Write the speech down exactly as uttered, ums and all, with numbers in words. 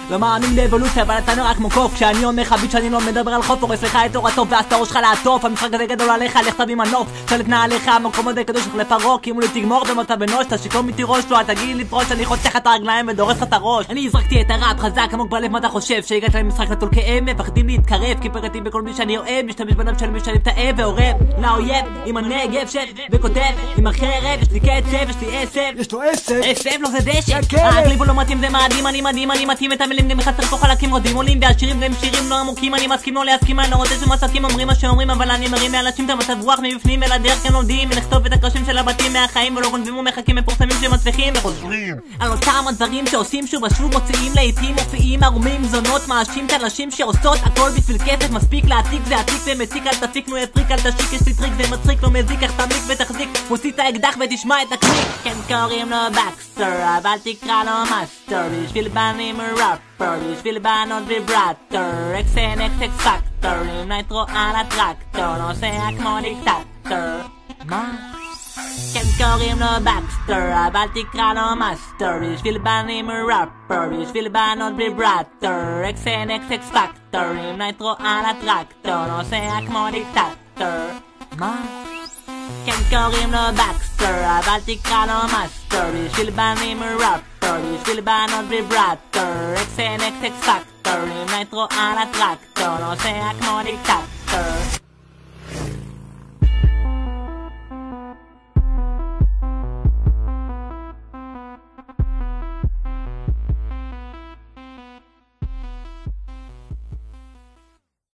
לא מאמין לאבולוציה, אבל אתה נראה כמו קוף. כשאני אומר לך ביט שאני לא מדבר על חוף, הורס לך את אור הטוב ואז את הראש שלך לעטוף. המשחק הזה גדול עליך, לך תביא מנוף, שלט נעליך, המקום הזה קדוש לך לפרוק. אם הוא לי תגמור במותה בנוש, תשיקום איתי ראש לו, תגיד לי לפרוש, אני חותך את הרגליים ודורס לך את הראש. אני הזרקתי את הראפ חזק עמוק בלב, מה אתה חושב? שהגעת למשחק נטול כאב, מפחדים להתקרב, כי פגעתי בכל מי שאני אוהב, משתמש בנם של מי שאני מתאהב ועורב לאויב עם הנגב שב וכותב עם החרב. יש לי קצב, יש לי עשב, יש לו עשב, עשב לא זה דשא, האקליבו לא מתאים זה מאדים, אני מדהים, אני מתאים את המילים, מחסר פה חלקים רודים עולים והשירים והם שירים לא עמוקים, אני מסכים לא להסכים, אני לא רוצה שמסכים אומרים מה שאומרים, אבל אני מרים לאנשים את המצב רוח מבפנים ולדרך כן לומדים ולכתוב את הקרשים של הבתים מהחיים ולא גונבים ומחכים מפורסמים שמצליחים וחוזרים על אותם הדברים שעושים שוב ושוב, מוציאים לעיתים מופיעים ערומים זונות, מאשים את הנשים שעושות הכל בשביל כסף, מספיק להעתיק זה עתיק ומציק, אל תפיק נו יפריק, אל תשיק, יש לי טריק זה מצחיק לא מזיק, איך תעמיק ותחזיק, מוציא את האקדח ותשמע את הקליק. כן קוראים לו בקסטר אבל תקרא לו מאסטר, בשביל בנים ראפר, בשביל בנות ויברטור, אקס אן אקס אקס פקטור, עם נייטרו על הטרקטור, נוסע כמו דיקטטור. מה? כן קוראים לו בקסטר אבל תקרא לו מאסטר, בשביל בנים ראפר, בשביל בנות ויברטור, אקס אן אקס אקס פקטור, עם נייטרו על הטרקטור, נוסע כמו דיקטטור. מה? כן קוראים לו בקסטר אבל תקרא לו מאסטר, בשביל בנים ראפר, בשביל בנות ויברטור, אקס אן אקס אקס פקטור, עם נייטרו על הטרקטור, נוסע כמו דיקטטור.